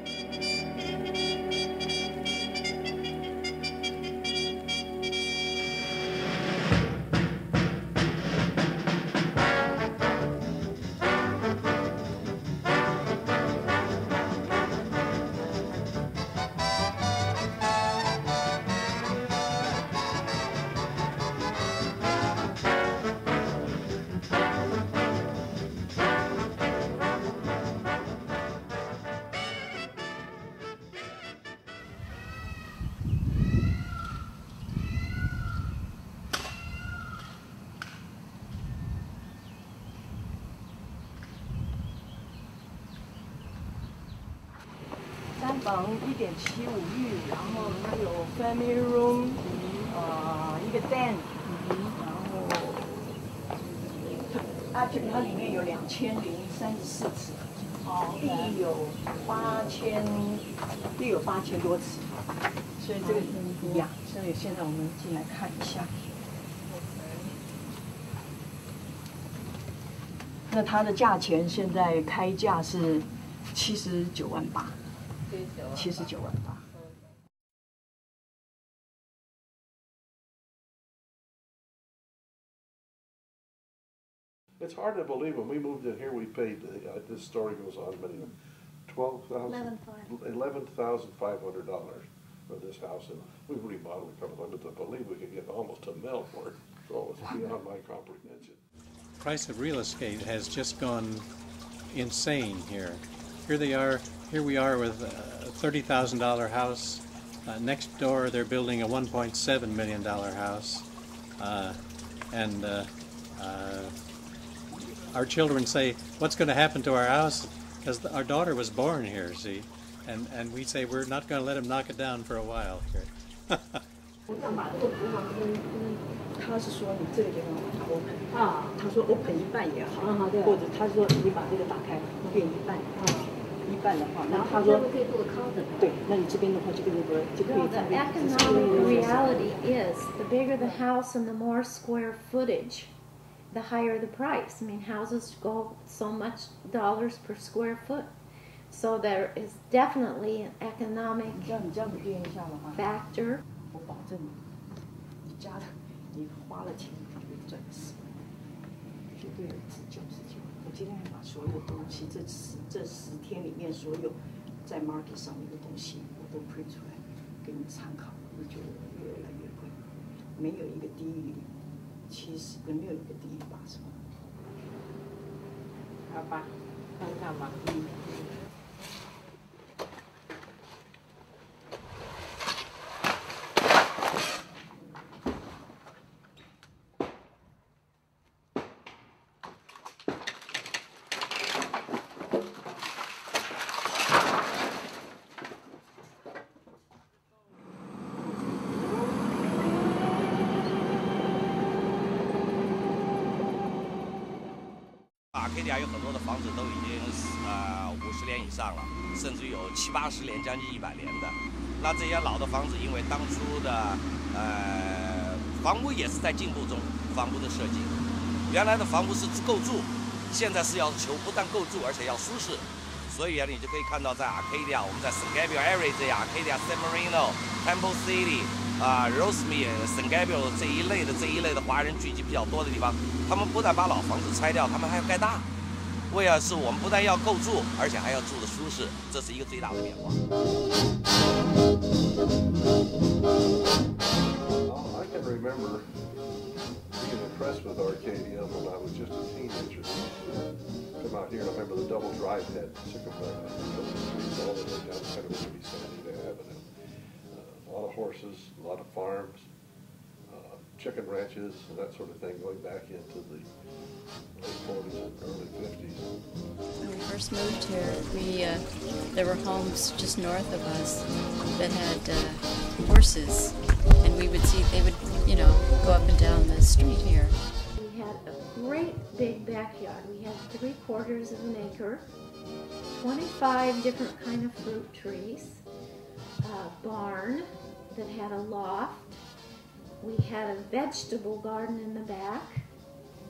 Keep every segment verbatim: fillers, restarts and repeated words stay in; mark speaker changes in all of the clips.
Speaker 1: 三房一点七五亿，然后它有 family room， 呃，一个 den， 然后它这它里面有两千零三十四尺，哦，地有八千，地有八千多尺，所以这个一样。所以现在我们进来看一下。那它的价钱现在开价是七十九万八。 七十九万八。
Speaker 2: It's hard to believe when we moved in here, we paid. Uh, this story goes on many, twelve thousand, eleven thousand five hundred dollars for this house, and we remodeled a couple of them. But to believe we could get almost a mil for it, so it's beyond my comprehension.
Speaker 3: Price of real estate has just gone insane here. Here they are. Here we are with a thirty thousand dollar house. Uh, next door, they're building a one point seven million dollar house. Uh, and uh, uh, our children say, what's going to happen to our house? Because our daughter was born here, see? And, and we say, we're not going to let him knock it down for a while here.
Speaker 1: 他是说你这个地方把它 open 啊，他说 open 一半也好，或者他说你把这个打开变一半，一半的话，那他说对，那你这边的话就跟那个就可以。
Speaker 4: The economic reality is the bigger the house and the more square footage, the higher the price. I mean, houses go so much dollars per square foot, so there is definitely an economic factor.
Speaker 1: 我保证你，你家的。 你花了钱，绝对赚死，绝对有值九十九。我今天还把所有的东西，这十这十天里面所有在 market 上面的东西，我都 print 出来给你参考。你觉得越来越贵，没有一个低于七十，也没有一个低于八十万。好吧，看看吧。嗯。
Speaker 5: 阿卡迪亚有很多的房子都已经呃五十年以上了，甚至有七八十年、将近一百年的。那这些老的房子，因为当初的呃房屋也是在进步中，房屋的设计，原来的房屋是构筑，现在是要求不但构筑，而且要舒适。所以啊，你就可以看到在阿卡迪亚，我们在 San Gabriel area 这阿卡迪亚、San Marino、Temple City 啊、Rosemead、San Gabriel 这一类的这一类的华人聚集比较多的地方。 他们不但把老房子拆掉，他们还要盖大，为的是我们不但要构筑，而且还要住的舒适，这是一个最大的变化。
Speaker 2: I can remember being impressed with Arcadia when I was just a teenager. Come out here, and I remember the double drive head took them uh, all the way down kind of Sandy Avenue. Uh, a lot of horses, a lot of farms. Chicken ranches and that sort of thing going back into the late forties and early fifties.
Speaker 6: When we first moved here, we uh, there were homes just north of us that had uh, horses, and we would see they would, you know, go up and down the street here.
Speaker 4: We had a great big backyard. We had three quarters of an acre, twenty-five different kind of fruit trees, a barn that had a loft. We had a vegetable garden in the back,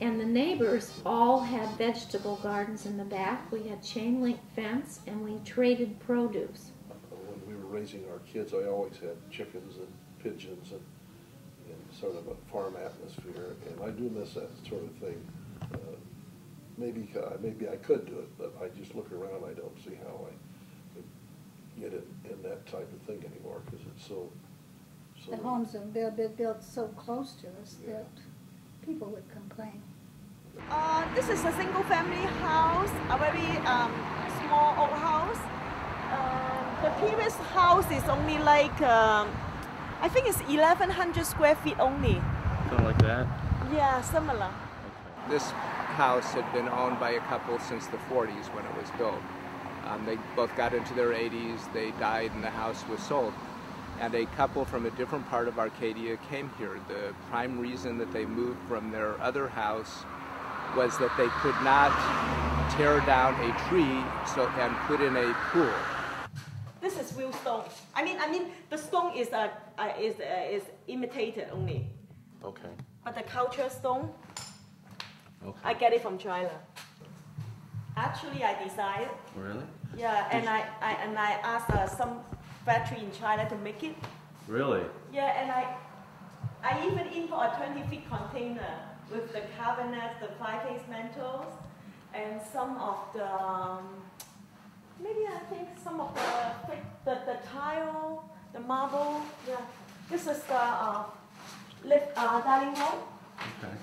Speaker 4: And the neighbors all had vegetable gardens in the back. We had chain link fence, and we traded produce.
Speaker 2: When we were raising our kids, I always had chickens and pigeons and, and sort of a farm atmosphere, and I do miss that sort of thing. Uh, maybe, uh, maybe I could do it, but I just look around, I don't see how I could get it in that type of thing anymore, because it's so, so...
Speaker 7: The homes have been built, built so close to us that people would complain.
Speaker 8: Uh, this is a single-family house, a very um, small old house. Uh, the previous house is only like, um, I think it's eleven hundred square feet only.
Speaker 9: Something like that?
Speaker 8: Yeah, similar.
Speaker 10: This house had been owned by a couple since the forties when it was built. Um, they both got into their eighties, they died, and the house was sold. And a couple from a different part of Arcadia came here. The prime reason that they moved from their other house was that they could not tear down a tree so, and put in a pool.
Speaker 8: This is real stone. I mean, I mean, the stone is uh, uh, is uh, is imitated only.
Speaker 9: Okay.
Speaker 8: But the culture stone,
Speaker 9: Okay.
Speaker 8: I get it from China. Actually, I designed.
Speaker 9: Really?
Speaker 8: Yeah, and I, I and I asked uh, some factory in China to make it.
Speaker 9: Really?
Speaker 8: Yeah, and I I even import a twenty feet container with the cabinets, the five-piece mantles, and some of the um, maybe I think some of the the, the tile, the marble. Yeah, this is the uh, lift uh, dining hall.
Speaker 9: Okay.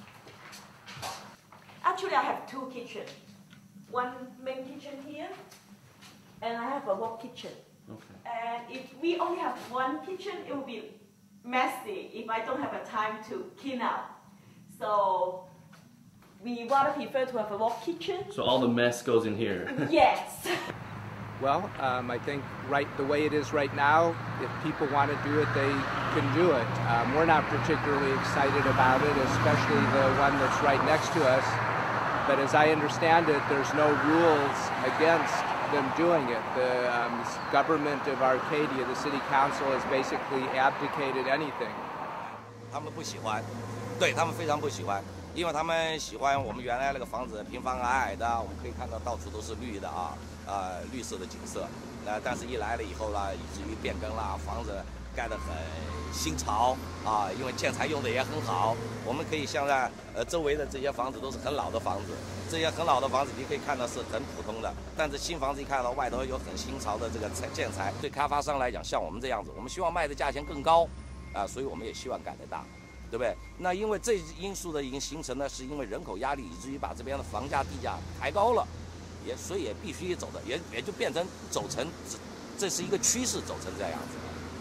Speaker 8: Actually, I have two kitchens. One main kitchen here, and I have a walk kitchen.
Speaker 9: Okay.
Speaker 8: And if we only have one kitchen, it will be messy if I don't have a time to clean up. So we rather prefer to have a walk kitchen.
Speaker 9: So all the mess goes in here?
Speaker 8: Yes.
Speaker 10: Well, um, I think right the way it is right now, if people want to do it, they can do it. Um, we're not particularly excited about it, especially the one that's right next to us. But as I understand it, there's no rules against them doing it. The um, government of Arcadia, the city council, has basically abdicated anything.
Speaker 5: 他们不喜欢，对他们非常不喜欢，因为他们喜欢我们原来那个房子平房矮矮的，我们可以看到到处都是绿的啊，呃，绿色的景色。呃，但是一来了以后呢，以至于变更了，房子盖得很新潮啊，因为建材用的也很好。我们可以现在呃周围的这些房子都是很老的房子，这些很老的房子你可以看到是很普通的，但是新房子一看到外头有很新潮的这个建材，对开发商来讲，像我们这样子，我们希望卖的价钱更高啊，所以我们也希望盖得大。 对不对？那因为这因素的已经形成呢，是因为人口压力，以至于把这边的房价、地价抬高了，也所以也必须走的，也也就变成走成，这这是一个趋势，走成这样子。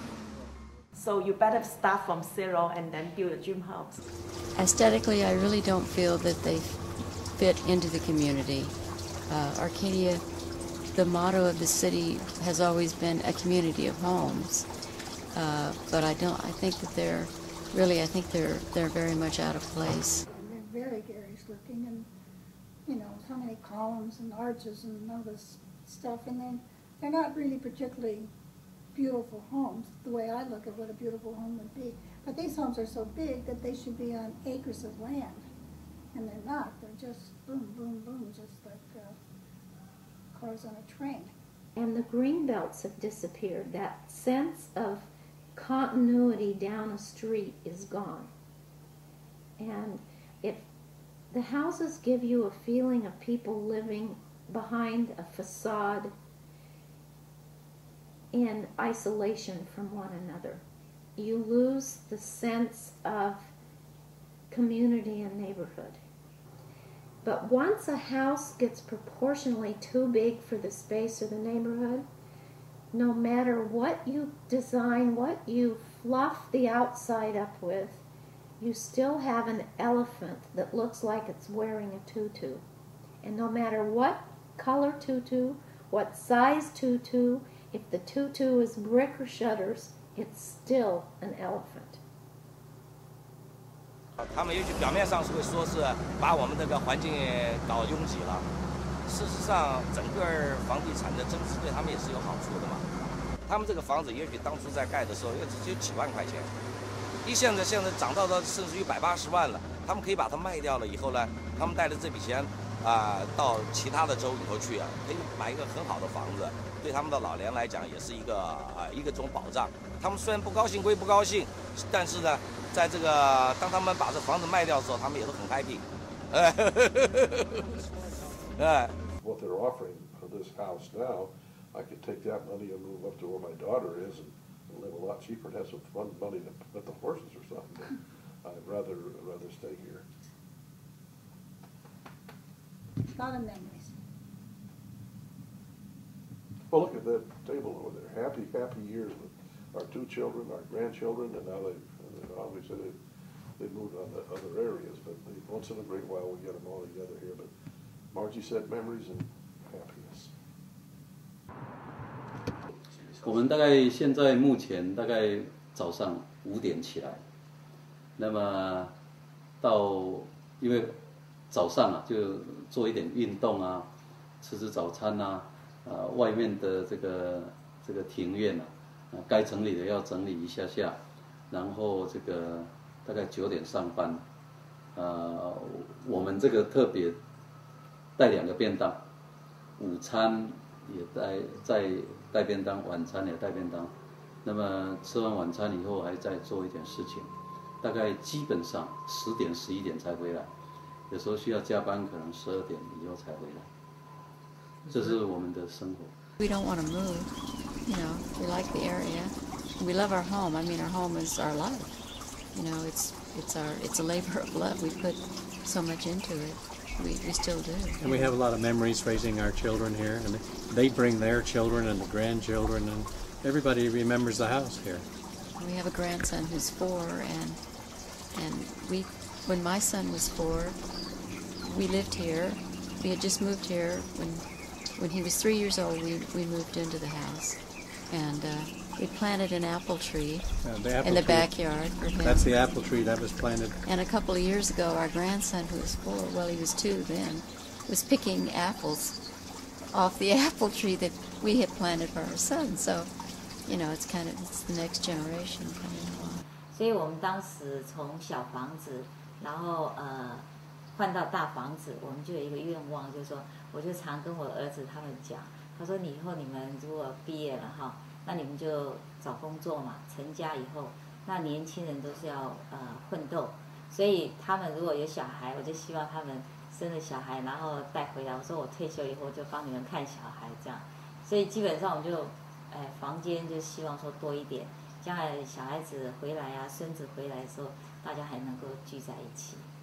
Speaker 8: So you better start from zero and then build a dream house.
Speaker 6: Aesthetically, I really don't feel that they fit into the community. Uh, Arcadia, the motto of the city has always been a community of homes, uh, but I don't. I think that they're really. I think they're they're very much out of place.
Speaker 7: They're very garish looking, and you know so many columns and arches and all this stuff, and then they're not really particularly beautiful homes, the way I look at what a beautiful home would be. But these homes are so big that they should be on acres of land. And they're not. They're just boom, boom, boom, just like uh, cars on a train.
Speaker 4: And the green belts have disappeared. That sense of continuity down a street is gone. And if the houses give you a feeling of people living behind a facade in isolation from one another. You lose the sense of community and neighborhood. But once a house gets proportionally too big for the space or the neighborhood, no matter what you design, what you fluff the outside up with, you still have an elephant that looks like it's wearing a tutu. And no matter what color tutu, what size tutu, if the tutu is brick or shutters, it's still an elephant.
Speaker 5: 他们也许表面上是会说是把我们这个环境搞拥挤了，事实上，整个房地产的增值对他们也是有好处的嘛。他们这个房子也许当初在盖的时候也只有几万块钱，一现在现在涨到了甚至于百八十万了， 他们可以把它卖掉了以后呢，他们带着这笔钱啊、呃、到其他的州里头去啊，可以买一个很好的房子，对他们的老年来讲也是一个啊、呃、一个种保障。他们虽然不高兴归不高兴，但是呢，在这个当他们把这房子卖掉的时候，他们也都很 happy。哎，哎。
Speaker 2: What they're offering for this house now, I could take that money and move up to where my daughter is and live a lot cheaper and have some fun money to put the horses or something. But I'd rather rather stay here.
Speaker 7: A lot of memories.
Speaker 2: Well, look at that table over there. Happy, happy years with our two children, our grandchildren, and now they, obviously they, they moved on to other areas. But they, once in a great while we get them all together here. But Margie said memories and happiness.
Speaker 11: 我们大概现在目前大概早上五点起来，那么到因为早上啊就做一点运动啊，吃吃早餐啊，呃外面的这个这个庭院啊，呃该整理的要整理一下下，然后这个大概九点上班，呃我们这个特别带两个便当，午餐也带在。带便当，晚餐也带便当。那么吃完晚餐以后，还再做一点事情，大概基本上十点、十一点才回来。有时候需要加班，可能十二点以后才回来。这是我们的生活。
Speaker 6: We don't want to move, you know. We like the area. We love our home. I mean, our home is our life. You know, it's it's our it's a labor of love. We put so much into it. We, we still do.
Speaker 3: And we have a lot of memories raising our children here, and they bring their children and the grandchildren, and everybody remembers the house here.
Speaker 6: We have a grandson who's four, and and we, when my son was four, we lived here. We had just moved here when when he was three years old. We we moved into the house, and uh, we planted an apple tree
Speaker 3: uh, the apple
Speaker 6: in the
Speaker 3: tree.
Speaker 6: backyard for him.
Speaker 3: That's the apple tree that was planted.
Speaker 6: And a couple of years ago, our grandson, who was four, well, he was two then, was picking apples off the apple tree that we had planted for our son. So, you know, it's kind of it's the next generation coming along.
Speaker 12: 所以我们当时从小房子，然后呃换到大房子，我们就有一个愿望，就是说，我就常跟我儿子他们讲，他说你以后你们如果毕业了哈。那你们就找工作嘛，成家以后，那年轻人都是要呃奋斗，所以他们如果有小孩，我就希望他们生了小孩，然后带回来。我说我退休以后就帮你们看小孩这样，所以基本上我们就，哎、呃，房间就希望说多一点，将来小孩子回来啊，孙子回来的时候，大家还能够聚在一起。